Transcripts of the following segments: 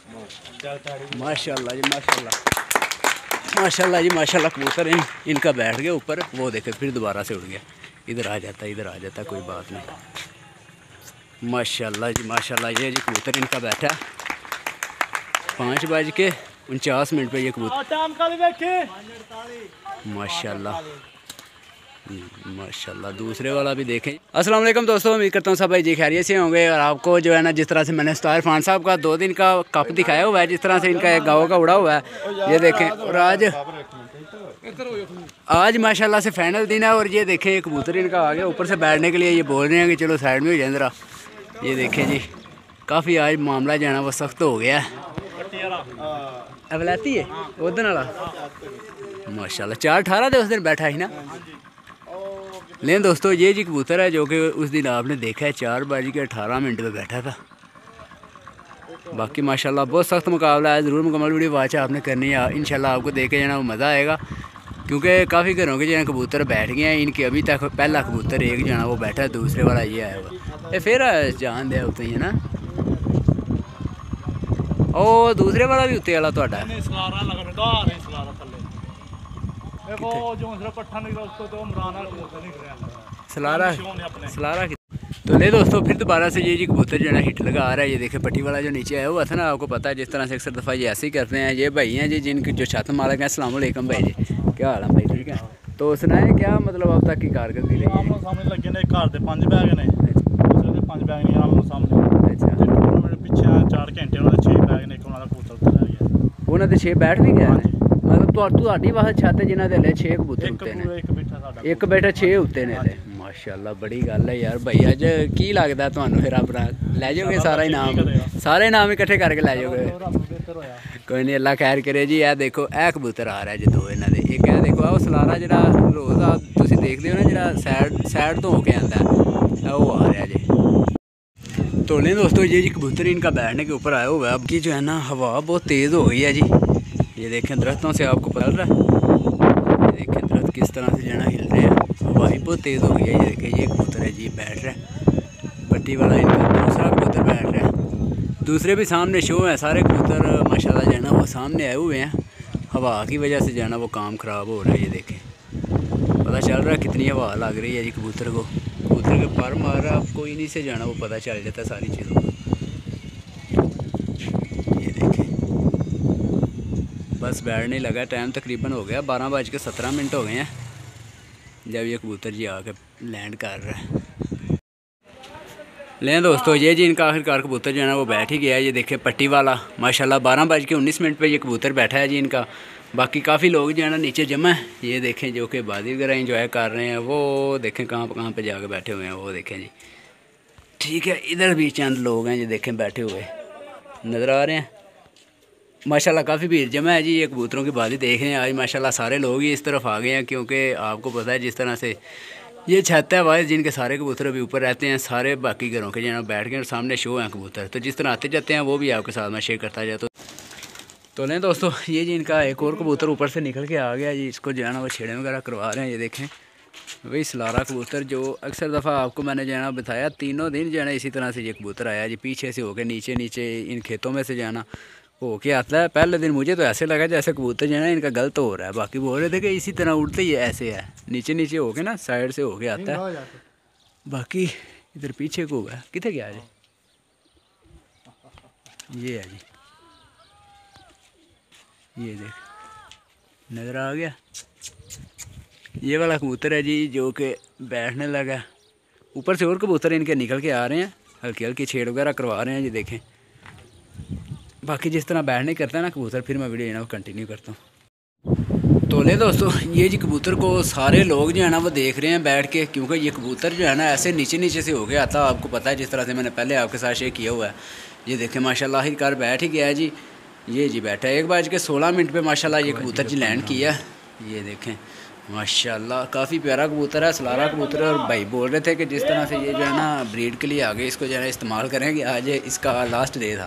माशाल्लाह जी माशाल्लाह, माशाल्लाह जी माशाल्लाह। कबूतर इनका बैठ गया ऊपर, वो देखे फिर दोबारा से उड़ गया। इधर आ जाता, इधर आ जाता, कोई बात नहीं। माशाल्लाह जी माशाल्लाह। ये जी कबूतर इनका बैठा 5:49 पे ये कबूतर। माशाल्लाह माशाल्लाह। दूसरे वाला भी देखें। अस्सलाम वालेकुम दोस्तों, उम्मीद करता हूँ सब भाई जी खैरियत से होंगे। और आपको जो है ना, जिस तरह से मैंने स्टार फान साहब का 2 दिन का कप दिखाया हुआ है, जिस तरह से इनका एक गाँव का उड़ा हुआ है, ये देखें। और आज माशाल्लाह से फाइनल दिन है। और ये देखें एक कबूतर इनका आ गया ऊपर से बैठने के लिए। ये बोल रहे हैं कि चलो साइड में हो जाए ज़रा। ये देखें जी, काफ़ी आज मामला जो है ना वो सख्त हो गया है। अवलाती है उधर वाला माशाल्लाह। 4:18 दे उस दिन बैठा ही ना। लेकिन दोस्तों ये जी कबूतर है जो कि उस दिन आपने देखा है 4:18 पे बैठा था। बाकी माशाल्लाह बहुत सख्त मुकाबला है। ज़रूर मुकम्मल वीडियो वाच आपने करनी है। इंशाल्लाह आपको देख के जाना मज़ा आएगा, क्योंकि काफ़ी घरों के जो कबूतर बैठ गए हैं। इनके अभी तक पहला कबूतर एक जना वो बैठा है, दूसरे वाला ये आया हुआ। ये फिर जान दिया उतना ही है ना। ओ दूसरे वाला भी उत्ते वाला तो सलारा सलारा। तो ले दोस्तों फिर दोबारा से ये जी कबूतर जो है हिट लगा आ रहा है। ये देखे पट्टी वाला जो नीचे आया हुआ था ना, आपको पता है जिस तरह से अक्सर दफ़ा ये ऐसे ही करते हैं। ये भाई हैं जी जिनके जो छत मालक हैं। अस्सलाम वालेकुम भाई जी, क्या हाल है भाई? ठीक है। तो सुनाए क्या मतलब अब तक की कारकर्दगी रही है? सामने लगे ने घर दे 5 बैग ने, दूसरे 5 बैग ने आमने सामने। अच्छा टूर्नामेंट पीछे 4 घंटे उन्होंने 6 बैग ने, एक उन्होंने कबूतर उतर गया। उन्होंने 6 बैठ भी गया ने, मतलब ਤੁਹਾਡੀ ਵਾਸਤੇ ਛੱਤ ਜਿਨ੍ਹਾਂ ਦੇ ਲੈ 6 ਕਬੂतर ਉੱਤੇ ਨੇ। ਇੱਕ ਬੈਠਾ 6 ਉੱਤੇ ਨੇ ਤੇ ਮਾਸ਼ਾਅੱਲਾ ਬੜੀ ਗੱਲ ਹੈ ਯਾਰ। ਭਾਈ ਅੱਜ ਕੀ ਲੱਗਦਾ ਤੁਹਾਨੂੰ ਫਿਰ ਆਪਣਾ ਲੈ ਜਾਓਗੇ ਸਾਰਾ ਇਨਾਮ ਇਕੱਠੇ ਕਰਕੇ ਲੈ ਜਾਓਗੇ? ਕੋਈ ਨਹੀਂ, ਅੱਲਾ ਖੈਰ ਕਰੇ ਜੀ। ਇਹ ਦੇਖੋ ਇਹ ਕਬੂतर ਆ ਰਿਹਾ ਜੀ 2 ਇਹਨਾਂ ਦੇ। ਇੱਕ ਇਹ ਦੇਖੋ ਉਹ ਸਲਾਰਾ ਜਿਹੜਾ ਰੋਜ਼ ਆ ਤੁਸੀਂ ਦੇਖਦੇ ਹੋ ਨਾ, ਜਿਹੜਾ ਸਾਈਡ ਤੋਂ ਹੋ के आंदा वो आ रहा जी। तो लें दोस्तों ये जी कबूतर इनका बैठने के ऊपर आया हुआ है। अब की जो है ना हवा बहुत तेज़ हो गई है जी। ये देखें दरख्तों से आपको पता चल रहा है। ये देखें दरख्त किस तरह से जो है हिल रहे हैं, हवा ही बहुत तेज़ हो गई है। ये देखें ये कबूतर है जी बैठ रहा है, पट्टी वाला इनका दूसरा कबूतर बैठ रहा है। दूसरे भी सामने शो है, सारे कबूतर माशाल्लाह जो है ना वो सामने आए हुए हैं। हवा की वजह से जो है ना वो काम ख़राब हो रहा है। ये देखें पता चल रहा है कितनी हवा लग रही है जी कबूतर को। कबूतर के पर मार रहा है, आपको इन्हीं से जाना वो पता चल जाता है सारी चीज़ों को। ये देखें बस बैठने लगा। टाइम तकरीबन हो गया 12:17 हो गए हैं जब ये कबूतर जी आकर लैंड कर रहा है। लें दोस्तों ये जी इनका आखिरकार कबूतर जो है ना वो बैठ ही गया है। ये देखें पट्टी वाला माशाल्लाह 12:19 पे ये कबूतर बैठा है जी इनका। बाकी काफ़ी लोग जो है ना नीचे जमा है। ये देखें जो कि बादी वगैरह इंजॉय कर रहे हैं। वो देखें कहाँ पे जाके बैठे हुए हैं, वो देखें जी। ठीक है, इधर भी चंद लोग हैं ये देखें बैठे हुए नज़र आ रहे हैं। माशाल्लाह काफ़ी भीड़ जमा है जी। ये कबूतरों की बादी देख रहे हैं आज माशाल्लाह सारे लोग ही इस तरफ आ गए हैं, क्योंकि आपको पता है जिस तरह से ये छत है वाइज जिनके सारे कबूतर अभी ऊपर रहते हैं। सारे बाकी घरों के जो है बैठ गए और सामने शो हैं कबूतर। तो जिस तरह आते जाते हैं वो भी आपके साथ में शेयर करता जाए। तो लें दोस्तों ये जी इनका एक और कबूतर ऊपर से निकल के आ गया जी। इसको जो है ना वो छेड़े वगैरह करवा रहे हैं। ये देखें वही सलारा कबूतर जो अक्सर दफ़ा आपको मैंने जो है ना बताया, तीनों दिन जो है ना इसी तरह से ये कबूतर आया जी। पीछे से होके नीचे नीचे इन खेतों में से जाना हो के आता है। पहले दिन मुझे तो ऐसे लगा जैसे कबूतर जो है ना इनका गलत हो रहा है। बाकी बोल रहे थे कि इसी तरह उड़ते ही ऐसे है, नीचे नीचे होके ना साइड से होके आता है। बाकी इधर पीछे को हुआ कितने क्या जी, ये है जी। ये देख नज़र आ गया, ये वाला कबूतर है जी जो कि बैठने लगा। ऊपर से और कबूतर इनके निकल के आ रहे हैं, हल्की हल्की छेड़ वगैरह करवा रहे हैं जी देखें। बाकी जिस तरह बैठने करता है ना कबूतर, फिर मैं वीडियो ना कंटिन्यू करता हूँ। तो ले दोस्तों ये जी कबूतर को सारे लोग जो है ना वो देख रहे हैं बैठ के, क्योंकि ये कबूतर जो है ना ऐसे नीचे नीचे से हो गया आता। आपको पता है जिस तरह से मैंने पहले आपके साथ शेयर किया हुआ है। ये देखें माशाल्लाह आखिरकार बैठ ही गया है जी। ये जी बैठा है 1:16 पे माशाल्लाह ये कबूतर जी लैंड किया। ये देखें माशाल्लाह काफ़ी प्यारा कबूतर है, सलारा कबूतर है। और भाई बोल रहे थे कि जिस तरह से ये जो है ना ब्रीड के लिए आगे इसको जो है ना इस्तेमाल करेंगे, आज इसका लास्ट डे था।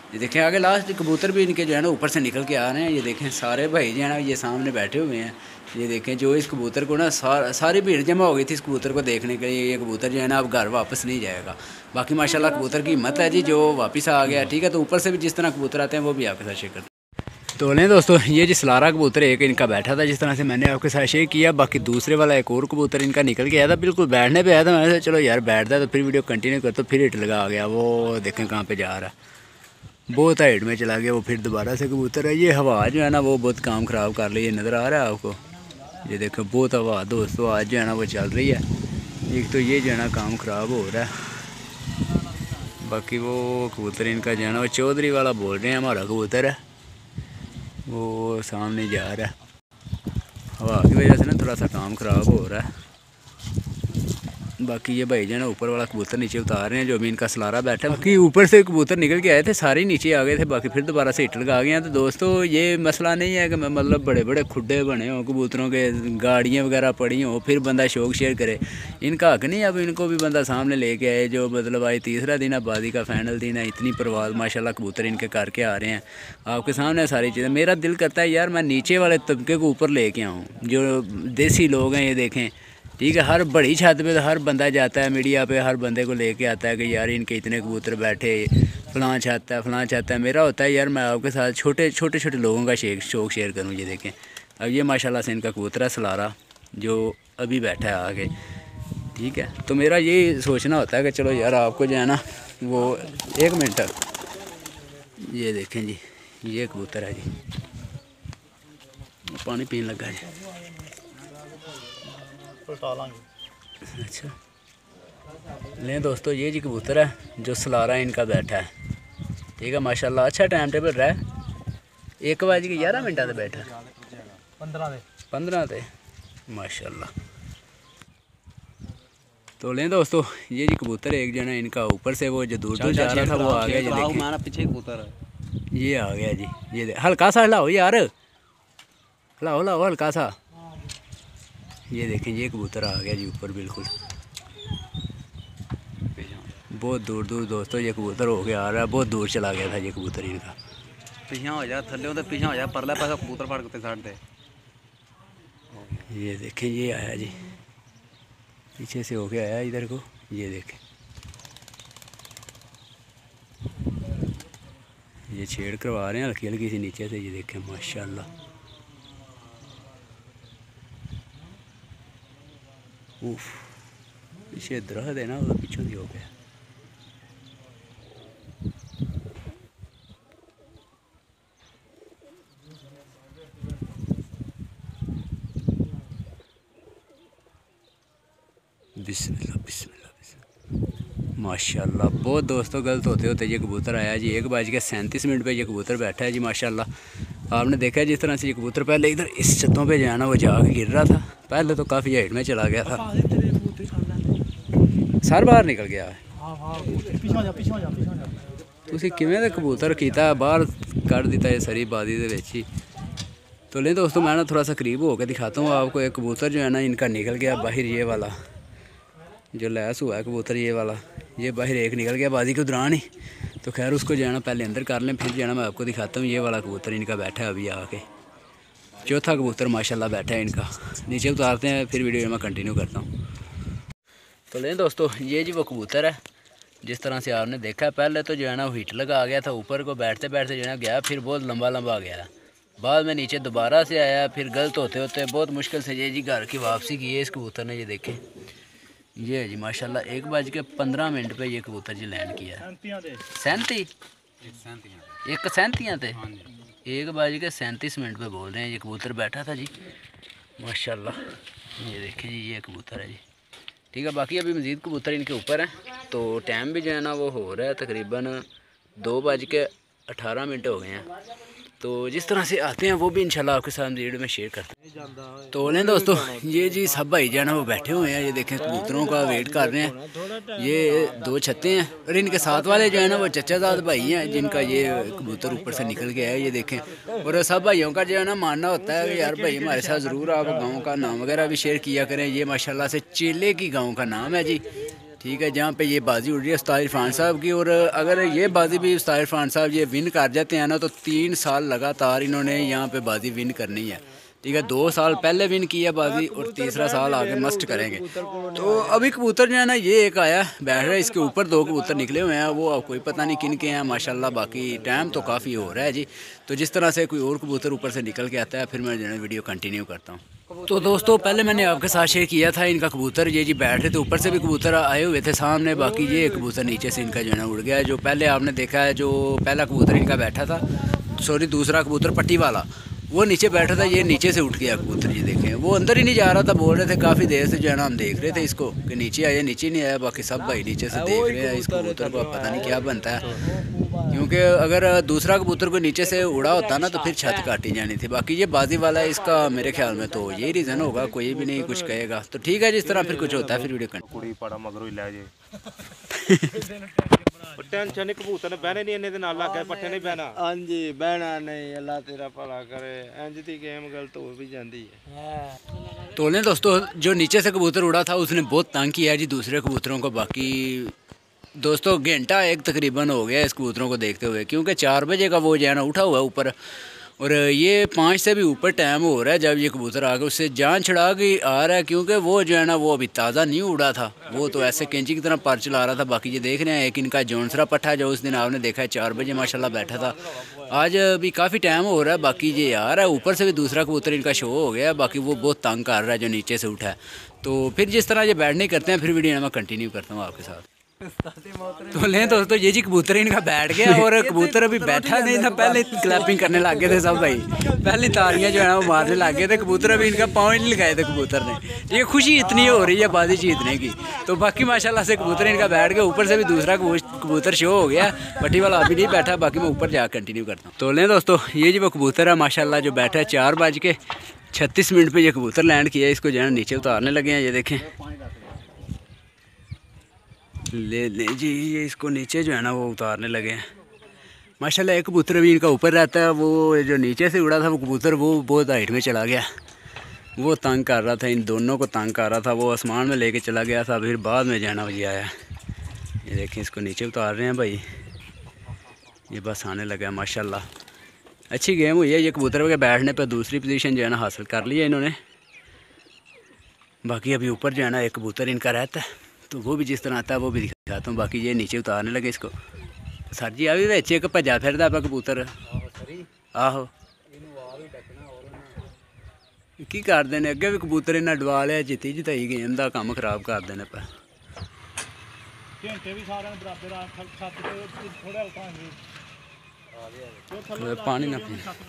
ये देखें आगे लास्ट कबूतर भी इनके जो है ना ऊपर से निकल के आ रहे हैं। ये देखें सारे भाई जो है ना ये सामने बैठे हुए हैं। ये देखें जो इस कबूतर को ना सारी भीड़ जमा हो गई थी इस कबूतर को देखने के लिए। ये कबूतर जो है ना अब घर वापस नहीं जाएगा। बाकी माशाल्लाह कबूतर की हिम्मत है जी जो वापस आ गया। ठीक है, तो ऊपर से भी जिस तरह कबूतर आते हैं वो भी आपके साथ शेयर करते हैं। तो लें दोस्तों, ये जी सलारा कबूतर एक इनका बैठा था जिस तरह से मैंने आपके साथ शेयर किया। बाकी दूसरे वाला एक और कबूतर इनका निकल के आया था, बिल्कुल बैठने पे आया था। मैंने सोचा चलो यार बैठता है तो फिर वीडियो कंटिन्यू कर, तो फिर हिट लगा आ गया। वो देखें कहाँ पे जा रहा है, बहुत हाइट में चला गया वो। फिर दोबारा से कबूतर है। ये हवा जो है ना वो बहुत काम ख़राब कर रही है, नज़र आ रहा है आपको। ये देखो बहुत हवा दोस्तों आज जो है ना वो चल रही है। एक तो ये जो है ना काम ख़राब हो रहा है। बाकी वो कबूतर इनका जो है ना वो चौधरी वाला बोल रहे हैं हमारा कबूतर है, वो सामने जा रहा है। हवा की वजह से ना थोड़ा सा काम ख़राब हो रहा है। बाकी ये भाई जो ना ऊपर वाला कबूतर नीचे उतार रहे हैं, जो अभी इनका सलारा बैठा है। बाकी ऊपर से कबूतर निकल के आए थे, सारे नीचे आ गए थे। बाकी फिर दोबारा से हिट लगा गए हैं। तो दोस्तों ये मसला नहीं है कि मतलब बड़े बड़े खुड्डे बने हों कबूतरों के, गाड़ियाँ वगैरह पड़ी हों, फिर बंदा शौक शेयर करे। इनका हक नहीं। अब इनको भी बंदा सामने लेके आए, जो मतलब आज तीसरा दिन आबादी का फाइनल दिन है। इतनी परवाज़ माशाल्लाह कबूतर इनके करके आ रहे हैं आपके सामने सारी चीज़ें। मेरा दिल करता है यार मैं नीचे वाले तबके को ऊपर लेके आऊँ, जो देसी लोग हैं। ये देखें ठीक है, हर बड़ी छत पे तो हर बंदा जाता है, मीडिया पे हर बंदे को लेके आता है कि यार इनके इतने कबूतर बैठे, फलां छत है फलां छत है। मेरा होता है यार मैं आपके साथ छोटे छोटे लोगों का शौक शेयर करूँ। ये देखें अब ये माशाल्लाह से इनका कबूतर है सलारा जो अभी बैठा है आगे। ठीक है, तो मेरा ये सोचना होता है कि चलो यार आपको जो है ना वो 1 मिनट। ये देखें जी ये कबूतर है जी, पानी पीने लगा जी। अच्छा लें दोस्तों, ये जी कबूतर है जो सलारा इनका बैठा है। ठीक है माशाल्लाह अच्छा टाइम टेबल रहा है। 1:11 से बैठा 15 थे माशाल्लाह। तो लें दोस्तों, ये जी कबूतर एक जना इनका ऊपर से वो जो दूर दूर जा रहा था वो आ गया। ये देखिए पीछे कबूतर है, ये आ गया जी। ये हल्का सा हिलाओ यार, हिलाओ हिलाओ हल्का सा। ये देखें ये कबूतर आ गया जी ऊपर बिल्कुल, बहुत दूर दूर दोस्तों ये कबूतर हो के आ रहा है। बहुत दूर चला गया था ये कबूतर इनका। पीछा हो जा थल्ले तो पीछा हो जा, परला पासा कबूतर फाड़ के साइड दे। ये देखें ये आया जी, पीछे से होके आया इधर को। ये देखें ये छेड़ करवा रहे हैं हल्की हल्की सी नीचे से। ये देखें माशाल्लाह उफ, पीछे दरख्त है ना वो पीछे भी हो गया। बिस्मिल्लाह बिस्मिल्लाह बिस्मिल्लाह माशाल्लाह। बहुत दोस्तों गलत होते होते ये कबूतर आया जी। 1:37 पे ये कबूतर बैठा है जी माशाल्लाह। आपने देखा जिस तरह से ये कबूतर पहले इधर इस छतों पे जाना वो जाके गिर रहा था। पहले तो काफ़ी हाइट में चला गया था, सर बाहर निकल गया है। तुसी किवें दा कबूतर कीता बाहर कर दिता है सारी बादी दे विच ही। तो ले दोस्तों मैं ना थोड़ा सा करीब होकर दिखाता हूँ आपको। एक कबूतर जो है ना इनका निकल गया बाहर, ये वाला जो लैस हुआ है कबूतर ये वाला, ये बाहर एक निकल गया बाजी के दौरान ही। तो खैर उसको जो है ना पहले अंदर कर लें, फिर जो है ना मैं आपको दिखाता हूँ। ये वाला कबूतर इनका बैठा है अभी आके, चौथा कबूतर माशाल्लाह बैठा है इनका। नीचे उतारते हैं फिर वीडियो मैं कंटिन्यू करता हूँ। तो लें दोस्तों ये जी वो कबूतर है जिस तरह से आपने देखा। पहले तो जो है ना वो हिट लगा आ गया था ऊपर को, बैठते बैठते जो है ना गया, फिर बहुत लंबा लंबा गया। बाद में नीचे दोबारा से आया, फिर गलत होते होते बहुत मुश्किल से ये जी घर की वापसी की है इस कबूतर ने। ये देखें ये है जी माशाल्लाह 1:15 पे ये कबूतर जी लैंड किया। 37 थे 1:37 पे बोल रहे हैं ये कबूतर बैठा था जी माशाल्लाह। ये देखें जी ये कबूतर है जी। ठीक है, बाकी अभी मज़ीद कबूतर इनके ऊपर हैं। तो टाइम भी जो है ना वो हो रहा है तकरीबन 2:18 हो गए हैं। तो जिस तरह से आते हैं वो भी इंशाल्लाह आपके साथ वीडियो में शेयर करते हैं। तो लें दोस्तों ये जी सब भाई जो है ना वो बैठे हुए हैं। ये देखें कबूतरों का वेट कर रहे हैं। ये 2 छतें हैं और इनके साथ वाले जो है ना वो चचाजाद भाई हैं जिनका ये कबूतर ऊपर से निकल गया है। ये देखें, और सब भाइयों का जो है ना मानना होता है कि यार भाई हमारे साथ ज़रूर आप गाँव का नाम वगैरह भी शेयर किया करें। ये माशाल्लाह से चेले की गाँव का नाम है जी। ठीक है, जहाँ पे ये बाजी उड़ रही है उस्ताद इरफान साहब की, और अगर ये बाजी भी उस्ताद इरफान साहब ये विन कर जाते हैं ना तो 3 साल लगातार इन्होंने यहाँ पे बाजी विन करनी है। ठीक है, 2 साल पहले विन किया बाजी और तीसरा साल आगे मस्ट करेंगे। तो अभी कबूतर जो है ना ये एक आया बैठ रहा है, इसके ऊपर 2 कबूतर निकले हुए हैं, वो अब कोई पता नहीं किन के हैं माशाल्लाह। बाकी टाइम तो काफ़ी हो रहा है जी, तो जिस तरह से कोई और कबूतर ऊपर से निकल के आता है फिर मैं जो है वीडियो कंटिन्यू करता हूँ। तो दोस्तों पहले मैंने आपके साथ शेयर किया था इनका कबूतर, ये जी बैठ रहे थे, ऊपर से भी कबूतर आए हुए थे सामने। बाकी ये कबूतर नीचे से इनका जो है ना उड़ गया, जो पहले आपने देखा है जो पहला कबूतर इनका बैठा था, सॉरी दूसरा कबूतर पट्टी वाला, वो नीचे बैठा था, ये नीचे से उठ गया कबूतर। ये देखें वो अंदर ही नहीं जा रहा था, बोल रहे थे काफ़ी देर से जो है ना हम देख रहे थे इसको कि नीचे आया, नीचे नहीं आया। बाकी सब भाई नीचे से देख रहे हैं इस कबूतर को, पता नहीं क्या बनता है, क्योंकि अगर दूसरा कबूतर को नीचे से उड़ा होता ना तो फिर छत काटी जानी थी। बाकी ये बाजी वाला है इसका, मेरे ख्याल में तो यही रीज़न होगा, कोई भी नहीं कुछ कहेगा। तो ठीक है, जिस तरह फिर कुछ होता है फिर वीडियो टेंशन नहीं, कबूतर ने बहने नहीं इन्ने दे नाल लग गए, पट्ठे नहीं बहना। हाँ जी बहना नहीं, अल्लाह तेरा भला करे, इंज दी गेम गलत हो भी जाती है। तो लें दोस्तों, जो नीचे से कबूतर उड़ा था उसने बहुत तंग किया जी दूसरे कबूतरों को। बाकी दोस्तों घंटा एक तकरीबन हो गया इस कबूतरों को देखते हुए, क्योंकि 4 बजे का वो जो है ना उठा हुआ है ऊपर, और ये 5 से भी ऊपर टाइम हो रहा है जब ये कबूतर आके उससे जान छड़ा के आ रहा है, क्योंकि वो जो है ना वो अभी ताज़ा नहीं उड़ा था, वो तो ऐसे कैंची की तरह पर चला रहा था। बाकी ये देख रहे हैं एक इनका जौनसरा पट्ठा जो उस दिन आपने देखा है 4 बजे माशाल्लाह बैठा था, आज अभी काफ़ी टाइम हो रहा है। बाकी ये आ रहा है ऊपर से भी दूसरा कबूतर इनका शो हो गया, बाकी वो बहुत तंग कर रहा है जो नीचे से उठा है। तो फिर जिस तरह ये बैठने करते हैं फिर वीडियो मैं कंटिन्यू करता हूँ आपके साथ। तो लें दोस्तों, ये जी कबूतर इनका बैठ गया, और कबूतर अभी बैठा नहीं था, पहले क्लैपिंग करने लग गए थे सब भाई, पहली तालियां जो है ना वो मारने लग गए थे। कबूतर अभी इनका पाँव नहीं लगाए थे कबूतर ने, ये खुशी इतनी हो रही है बाजी जीतने की। तो बाकी माशाल्लाह से कबूतर इनका बैठ गया, ऊपर से भी दूसरा कबूतर शो हो गया, पट्टी वाला अभी नहीं बैठा, बाकी मैं ऊपर जा कंटिन्यू करता हूँ। तो लें दोस्तों, ये जी वो कबूतर है माशाल्लाह जो बैठा है, 4:36 पर ये कबूतर लैंड किया, इसको जो है नीचे उतारने लगे हैं। ये देखें ले जी, ये इसको नीचे जो है ना वो उतारने लगे हैं माशाल्लाह। एक कबूतर भी इनका ऊपर रहता है, वो जो नीचे से उड़ा था वो कबूतर वो बहुत हाइट में चला गया, वो तंग कर रहा था, इन दोनों को तंग कर रहा था, वो आसमान में लेके चला गया था, फिर बाद में जाना वही आया। ये देखें इसको नीचे उतार रहे हैं भाई, ये बस आने लगा है माशाल्लाह। अच्छी गेम हुई है, ये कबूतर के बैठने पर दूसरी पोजीशन जो है ना हासिल कर ली है इन्होंने। बाकी अभी ऊपर जो है ना एक कबूतर इनका रहता है, तो वो भी जिस तरह आता है वो भी दिखाता हूँ। बाकी ये नीचे उतारने लगे इसको। सर जी अभी बच्चे एक भजा फिरदा आप कबूतर आहो की करते हैं, अगे भी कबूतर इन्ना डवा लिया, जिती जिताई गेम का काम खराब करते हैं पर पानी ना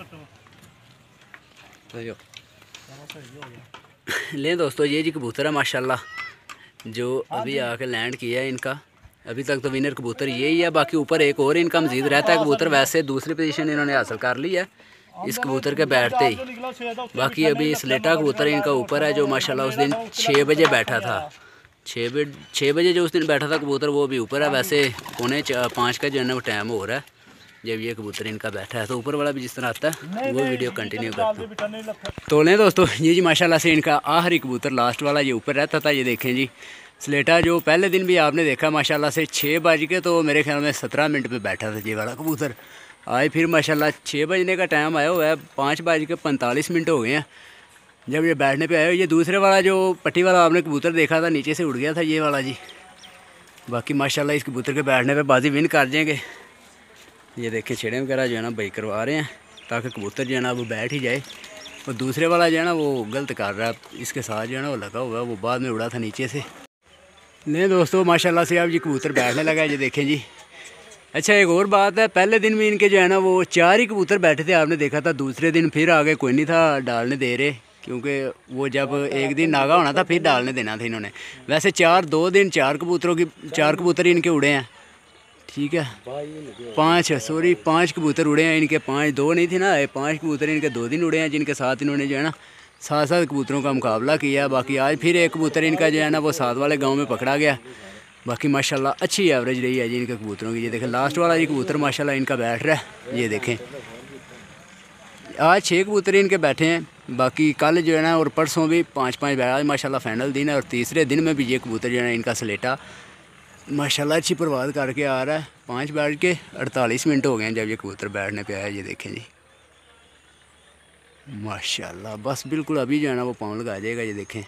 ले दोस्तों, ये जी कबूतर है माशाल्लाह जो अभी आके लैंड किया है इनका। अभी तक तो विनर कबूतर यही है, बाकी ऊपर एक और इनका मजीद रहता है कबूतर, वैसे दूसरी पोजीशन इन्होंने हासिल कर ली है इस कबूतर के बैठते ही। बाकी अभी स्लेटा कबूतर इनका ऊपर है जो माशाल्लाह उस दिन 6 बजे बैठा था, 6 बजे जो उस दिन बैठा था कबूतर वो भी ऊपर है। वैसे 4:45 का जो है ना वो टाइम हो रहा है जब ये कबूतर इनका बैठा है। तो ऊपर वाला भी जिस तरह आता है वो वीडियो कंटिन्यू करता हूँ। तो लें दोस्तों, ये जी माशाल्लाह से इनका आखिरी कबूतर लास्ट वाला ये ऊपर रहता था। ये देखें जी स्लेटा जो पहले दिन भी आपने देखा माशाल्लाह से 6 बज के तो मेरे ख्याल में 17 मिनट पे बैठा था ये वाला कबूतर। आज फिर माशाल्लाह 6 बजने का टाइम आया हुआ है, 5:45 हो गए हैं जब ये बैठने पे आया। ये दूसरे वाला जो पट्टी वाला आपने कबूतर देखा था नीचे से उड़ गया था ये वाला जी। बाकी माशाल्लाह इस कबूतर के बैठने पे बाजी विन कर जाएंगे। ये देखें छेड़े वगैरह जो है ना भाई करवा रहे हैं ताकि कबूतर जो है ना वो बैठ ही जाए, और दूसरे वाला जो है ना वो गलत कर रहा है, इसके साथ जो है ना वो लगा हुआ है, वो बाद में उड़ा था नीचे से। नहीं दोस्तों माशाल्लाह से अब ये कबूतर बैठने लगा है, ये देखें जी। अच्छा एक और बात है, पहले दिन भी इनके जो है ना वो 4 ही कबूतर बैठे थे आपने देखा था, दूसरे दिन फिर आगे कोई नहीं था डालने दे रहे, क्योंकि वो जब एक दिन नागा होना था फिर डालने देना था इन्होंने। वैसे 2 दिन 4 कबूतर इनके उड़े हैं, ठीक है 5 कबूतर उड़े हैं इनके, 2 नहीं थे ना, 5 कबूतर इनके 2 दिन उड़े हैं जिनके साथ इन्होंने जो है ना 7 कबूतरों का मुकाबला किया। बाकी आज फिर एक कबूतर इनका जो है ना वो 7 वाले गांव में पकड़ा गया। बाकी माशाल्लाह अच्छी एवरेज रही है जी इनके कबूतरों की। ये देखें लास्ट वाला ये कबूतर माशाल्लाह इनका बैठ रहा है, ये देखें आज 6 कबूतर इनके बैठे हैं। बाकी कल जो है ना और परसों भी 5 बैठा, माशाल्लाह फाइनल दिन है, और तीसरे दिन में भी ये कबूतर जो है ना इनका स्लेटा माशाल्लाह अच्छी परवाज़ करके आ रहा है। 5:48 हो गए हैं जब ये कबूतर बैठने पे आया। ये देखें जी माशाल्लाह, बस बिल्कुल अभी जो है ना वो पाँव लगा जाएगा। ये देखें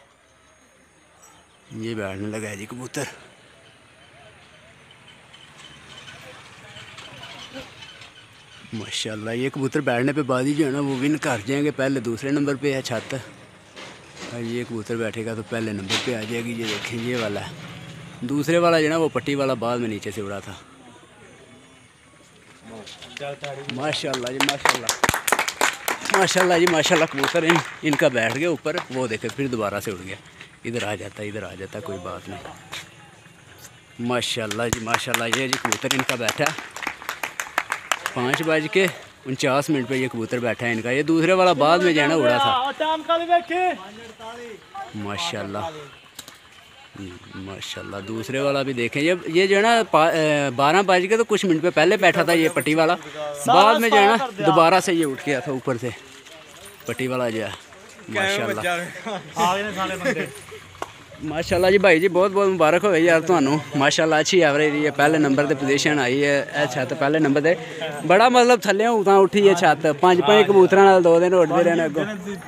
ये बैठने लगा है जी कबूतर। माशाल्लाह ये कबूतर बैठने पे बाद ही जो है ना वो विन कर जाएंगे। पहले दूसरे नंबर पे है छत, और ये कबूतर बैठेगा तो पहले नंबर पे आ जाएगी। ये देखें ये वाला है, दूसरे वाला जो है ना वो पट्टी वाला बाद में नीचे से उड़ा था। माशाल्लाह जी माशाल्लाह, माशाल्लाह जी माशाल्लाह। कबूतर इनका बैठ गया ऊपर, वो देखे फिर दोबारा से उड़ गया। इधर आ जाता, इधर आ जाता, कोई बात नहीं। माशाल्लाह जी माशाल्लाह। ये जी कबूतर इनका बैठा 5:49 पे ये कबूतर बैठा है इनका। ये दूसरे वाला बाद में जाना उड़ा था। माशाल्लाह माशाल्लाह। दूसरे वाला भी देखें, ये जो है ना 12 बज के तो कुछ मिनट पे पहले बैठा था ये पट्टी वाला, बाद में जो है ना दोबारा से ये उठ गया था ऊपर से पट्टी वाला जो है। माशाल्लाह माशाल्लाह जी भाई जी, बहुत बहुत मुबारक हो यार तुहानू। माशाल्लाह अच्छी एवरेज रही है, पहले नंबर ते पोजीशन आई है। छत पहले नंबर ते बड़ा मतलब थल्ले उतां उठी है छत। 5 कबूतरां नाल 2 दिन उड़दे रहे ने अगों।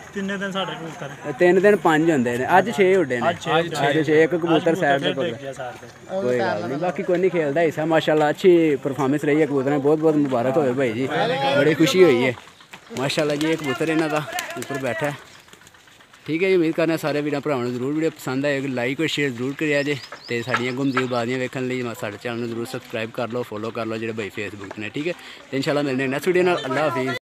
3 दिन 5 होंदे ने, अज 6 उड़े ने। अज 6 एक कबूतर साइड ते पकड़ा, कोई गल नहीं। बाकी कोई नहीं खेलदा हिस्सा। माशाल्लाह अच्छी परफॉर्मेंस रही है कबूतरें। बहुत बहुत मुबारक हो भाई जी, बड़ी खुशी हुई है। माशाल्लाह जी एक कबूतर इन्हां दा ऊपर बैठा है। ठीक है जी, उम्मीद करना सारे वीडियो भरावां नूं जरूर वीडियो पसंद आएगी। लाइक और शेयर जरूर करिया जे, ते साडियां गुमजीब बादियां वेखण लई साडे चैनल नूं जरूर सबसक्राइब कर लो, फॉलो कर लो जेह्ड़े भाई फेसबुक ने। ठीक है, तो इंशाल्लाह मिलने नेक्स्ट वीडियो नाल। अल्लाह हाफिज़।